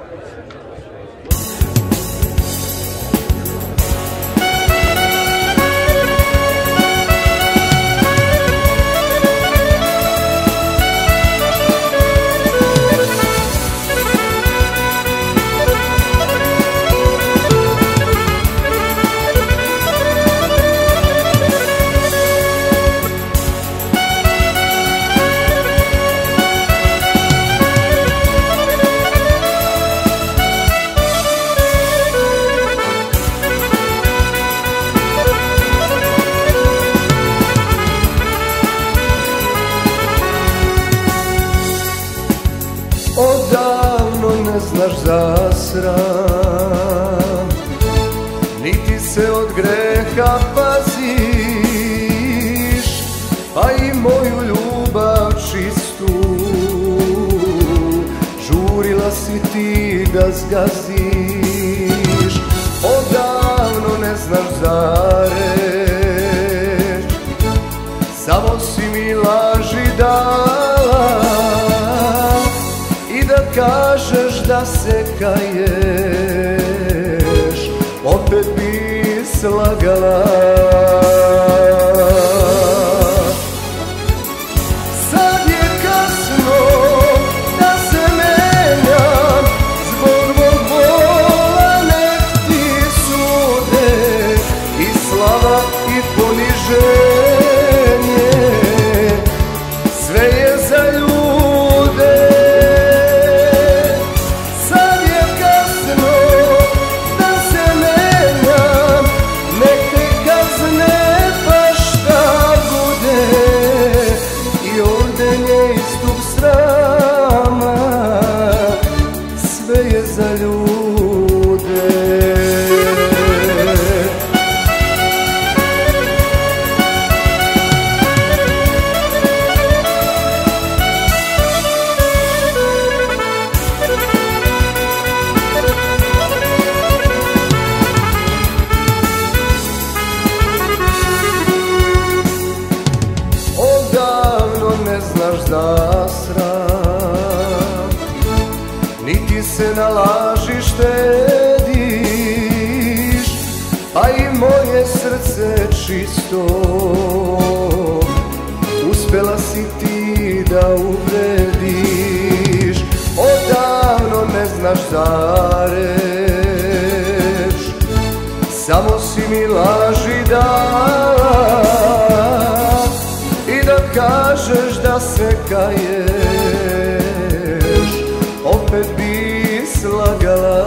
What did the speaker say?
Odavno ne znaš za sram, niti se od greha paziš, a i moju ljubav čistu žurila si ti da zgaziš. Odavno ne znaš za reč, samo si mi laži dala i da kažeš da se kaješ, opet bi slagala. Sad je kasno da se menjam, zbog mog bola nek ti sude i slava i poniženje, sve je za ljude. Za ljude odavno ne znaš za sram, niti se na laži štediš, a i moje srce čisto uspela si ti da uvrediš. Odavno ne znaš za reč, samo si mi laži dala i da kažeš da se kaješ, opet bi slagala.